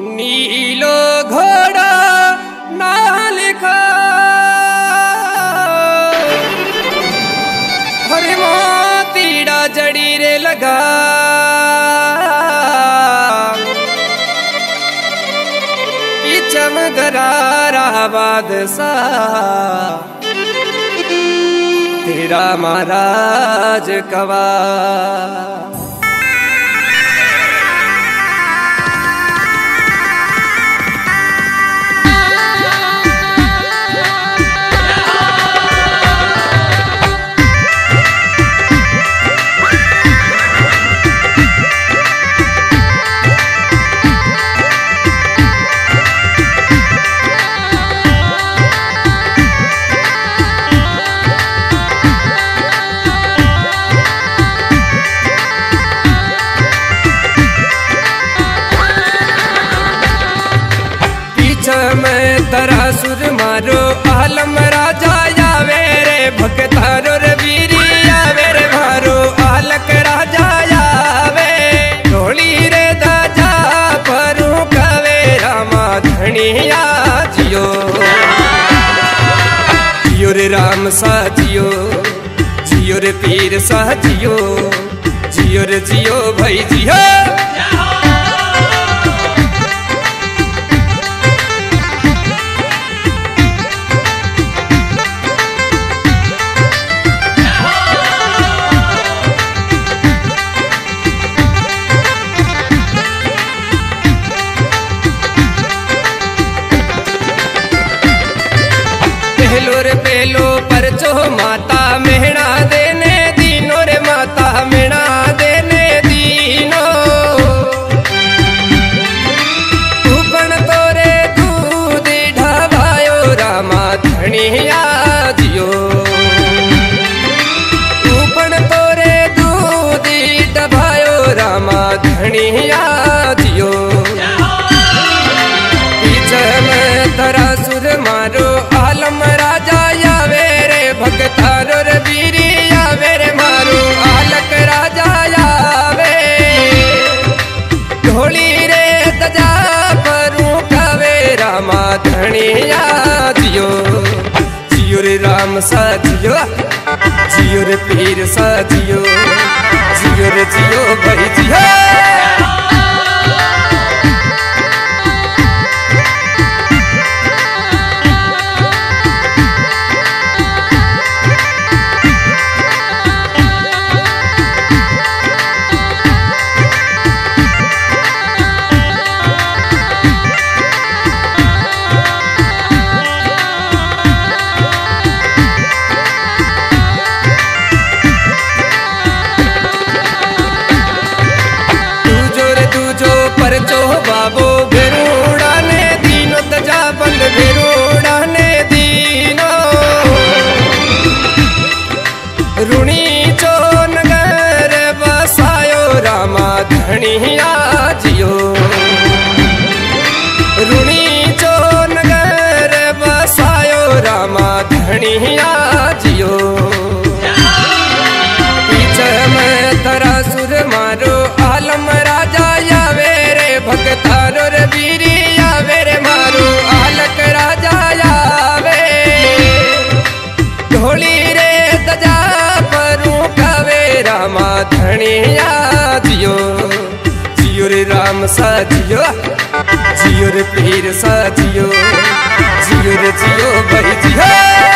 नीलो घोड़ा ना लिखा हरे मोतीड़ा जड़ी रे लगा पीछम गरारा बादशाह तेरा महाराज कवा तरासुर मारो आलम राजा यावे रे भक्तारो रे वीरी यावे रे भारो आलक राजा यावे ढोली रे दाजा परू कवे रामा धनिया जियो जियो रे राम सा जियो जियो रे पीर सा जियो जियो रे जियो भाई जियो पेलो परचो माता मेहना देने दीनो रे माता मेहना देने दीनो ऊपन तोरे दूध ढाबायो रामा धनिया जियो ऊपन तोरे दूध ढाबायो रामा धनिया जियो पीछे में तरासुर मारो आलम राजा यावे रे भक्तारो रे वीरी यावे रे मारो आलक राजा यावे ढोली रे तजा परू कवे रामा धनिया जियो जियो रे राम सा जियो जियो रे पीर सा जियो जियो रे जियो भाई जियो परचो बाबो भेरूड़ा ने दीनो तजा बंद भेरूड़ा ने दीनो रुणी चो नगर बसायो रामा धनिया जियो रुणी चो नगर बसायो रामा धनिया जियो पीछे में तरासुर मारो आलम राजा यावे भक्तारो रे वीरी यावे रे मारो आलक राजा यावे ढोली रे तजा परू कवे रामा धनिया जियो जियो रे राम सा जियो जियो रे पीर सा जियो जियो रे जियो भाई जियो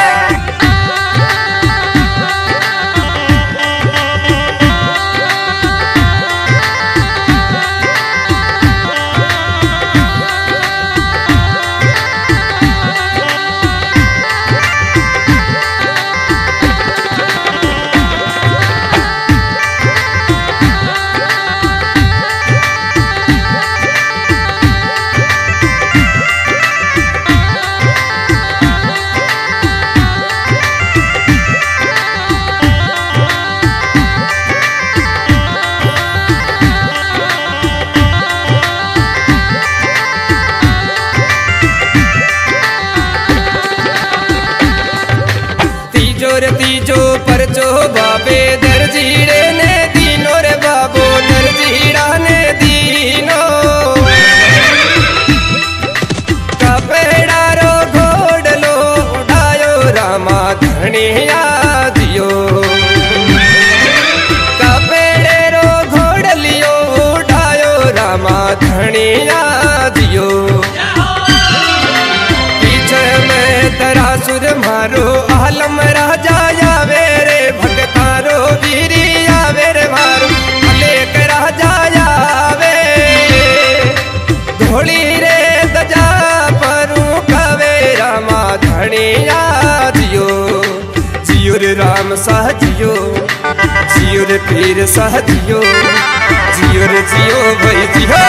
तीजो परचो बाबे दर्जीड़े ने दीनो रे बाबो दर्जीड़ा ने दीनो धनिया जियो कपेड़े रो घोड़लियो उठायो रामा धनिया जियो पीछे में तेरा सुर मारो आलम राजा आवे रे भगतारो वीरी आवे रे मारो अलेक राजा आवे धोली रे दजा परू कवे रामा धनिया जियो जियो रे राम साह जियो जियो रे पीर साह जियो जियो रे जियो भाई जियो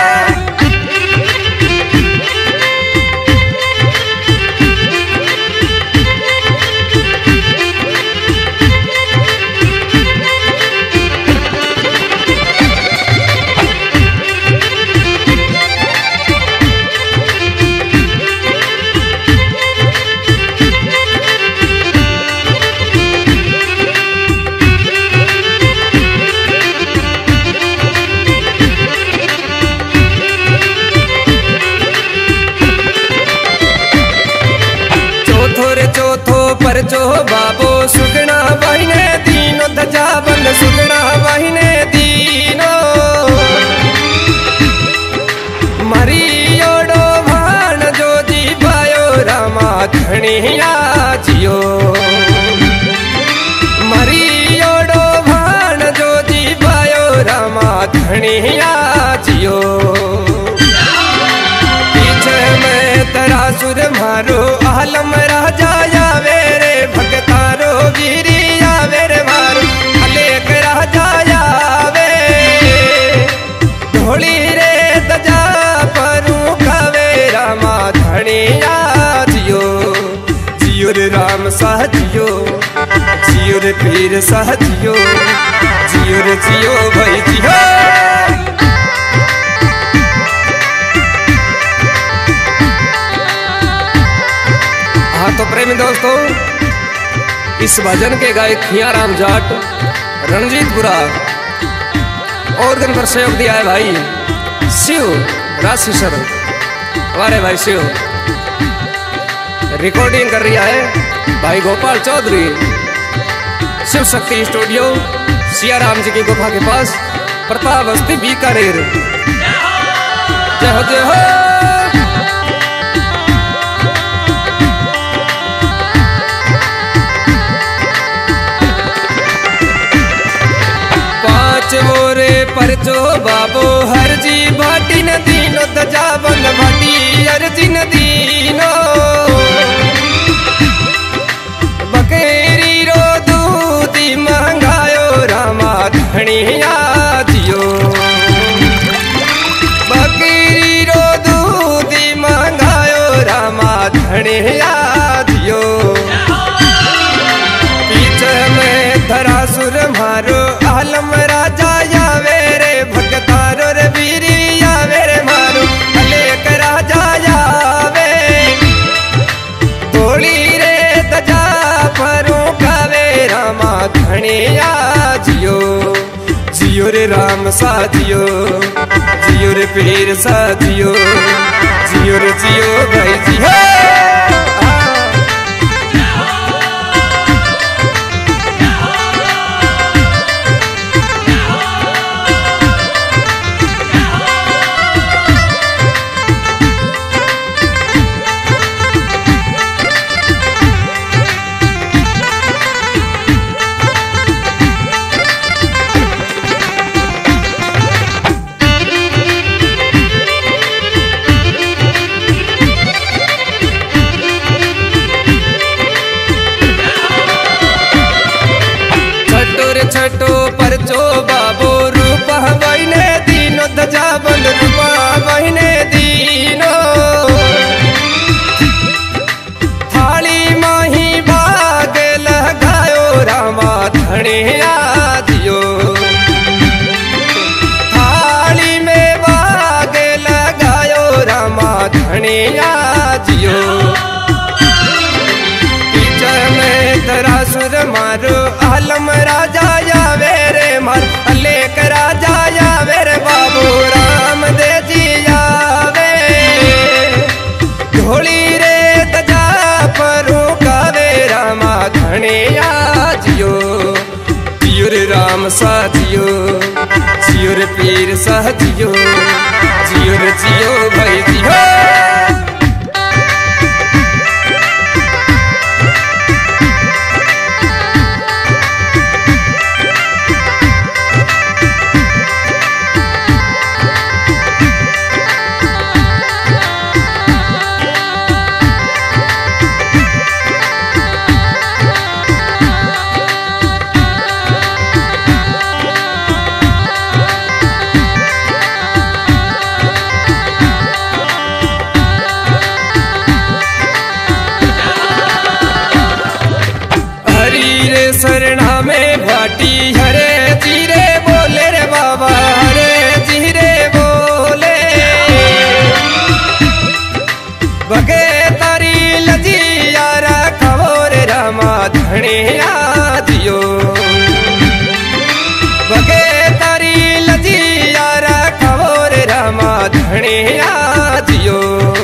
परचो बाबो सुगना बहिने दीनो धजा बंद सुगना बहिने दीनो मरियोड़ो भान जो जी पायो रामा धनिया जियो मरियोड़ो भान जो जी पायो रामा धनिया जियो पीछे में तेरा सुर मारो आलम राजा आवे रे भगतारो वीरी आवे रे मारो अलेक राजा आवे ढोली रे दजा परू कवे रामा धनिया जियो जियो रे राम साह जियो जियो रे पीर साह जियो जियो रे जियो भाई जियो हाँ तो प्रेमी दोस्तों इस भजन के गायक खियाराम जाट रणजीतपुरा ऑर्गन पर सहयोग दिया है भाई शिव राशि सर हमारे भाई शिव रिकॉर्डिंग कर रहा है भाई गोपाल चौधरी शिव शक्ति स्टूडियो सियाराम जी की गुफा के पास प्रताप बस्ती बीकानेर जय हो जय हो मोरे परचो बाबो हर जी भाटी न दीनो दजा बंद भाटी हर जी न दीनो बकेरी रो दूधी महंगायो रामा धनिया जियो बकेरी रो दूधी महंगायो रामा धनिया जियो पीछे में धरा सुर मारो आलम राजा आवे रे भगतारो रे वीरी आवे रे मारो अलेक राजा आवे धोली रे दजा परू कवे रामा धनिया जियो जियो रे राम सा जियो जियो रे पीर सा जियो जियो रे जियो भाई जियो जियो जियो रे पीर साह जियो जियो रे जियो भाई जियो। शरणा में भाटी हरे जीरे बोले रे बाबा हरे जीरे बोले बगे तारी लजी यारा खबोर रामा धनिया जियो बगे तारी लजी यारा खबोर रामा धनिया जियो।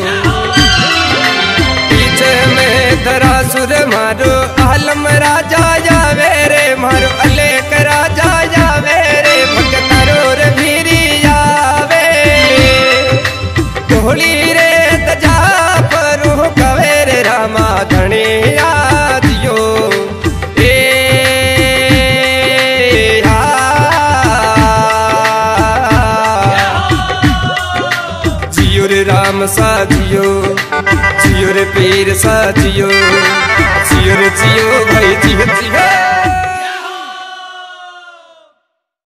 पीछे में धरा सुर मारो आलम राजा जावे रे मारो अलेक राजा जावे रे भक्तारो रे भीरी जावे ढोली रे तजा परू कवे रे रामा धनिया जियो ए जियो रे राम सा जियो जियो रे पीर सा जियो जियो रे जियो भाई जियो जियो।